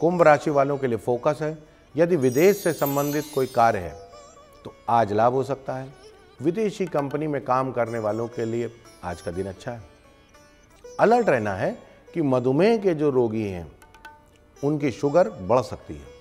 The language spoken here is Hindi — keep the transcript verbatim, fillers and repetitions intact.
कुंभ राशि वालों के लिए फोकस है। यदि विदेश से संबंधित कोई कार्य है तो आज लाभ हो सकता है। विदेशी कंपनी में काम करने वालों के लिए आज का दिन अच्छा है। अलर्ट रहना है कि मधुमेह के जो रोगी हैं उनकी शुगर बढ़ सकती है।